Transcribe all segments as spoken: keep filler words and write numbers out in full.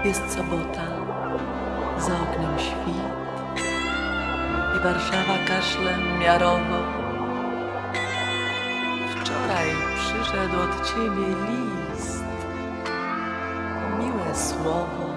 Jest sobota, za oknem świt i Warszawa kaszle miarowo. Wczoraj przyszedł od ciebie list, miłe słowo.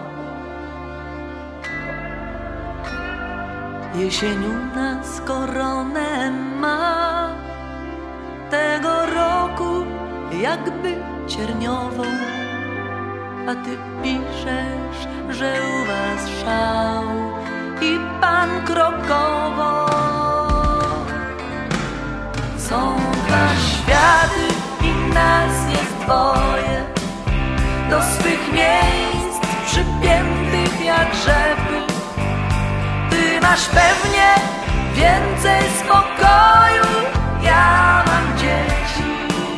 Jesień u nas koronę ma, tego roku jakby cierniową, a ty piszesz, że u was szał i pan krokowo. Są dwa światy i nas jest dwoje, do swych miejsc przypiętych jak rzepy. Ty masz pewnie więcej spokoju, ja mam dzieci.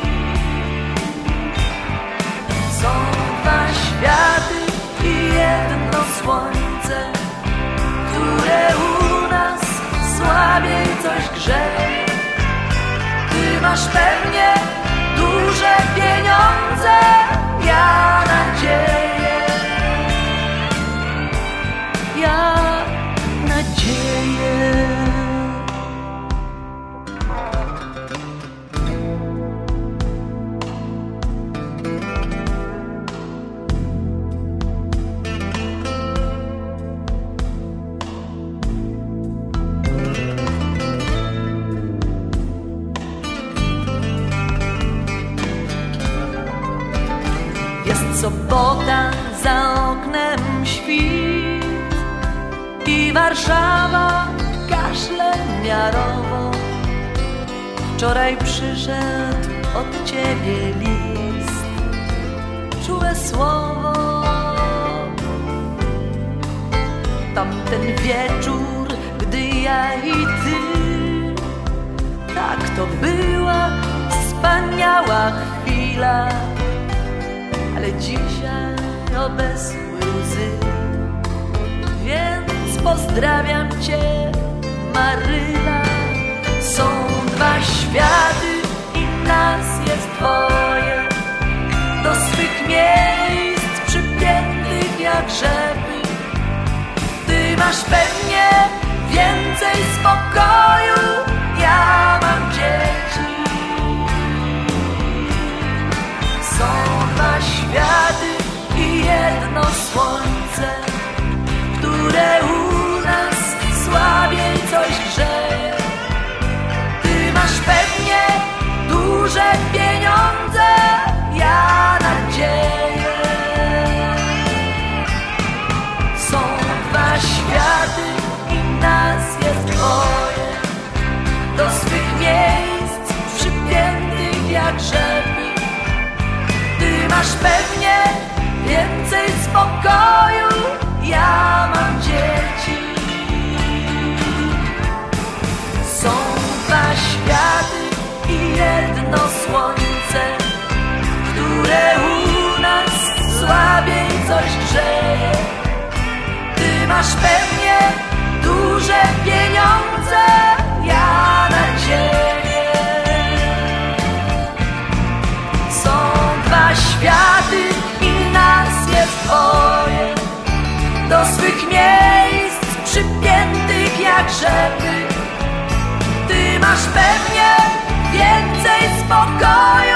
Są dwa światy i jedno słońce, które u nas słabiej coś grzeje. Ty masz pewnie duże pieniądze, ja nadzieję. Ja nadzieję. Jest sobota, za oknem świt i Warszawa kaszle miarowo. Wczoraj przyszedł od ciebie list, czułe słowo. Tamten wieczór, gdy ja i ty, tak to była wspaniała chwila. Ale dzisiaj obesły łzy, więc pozdrawiam cię, Maryla. Są dwa światy i nas jest dwoje, do swych miejsc przypiętych jak rzepy. Ty masz pewnie więcej spokoju, ja mam dzieci. Są dwa światy i jedno słońce, które u nas słabiej coś grzeje. Ty masz pewnie duże pieniądze, ja nadzieję. Są dwa światy i nas jest dwoje, do swych miejsc przypiętych jak rzepy. Ty masz pewnie więcej spokoju, ja mam dzieci. Są dwa światy i jedno słońce, które u nas słabiej coś grzeje. Ty masz pewnie duże pieniądze, ja nadzieję. Są dwa światy i nas jest dwoje, do swych miejsc przypiętych jak rzepy. Ty masz pewnie więcej spokoju,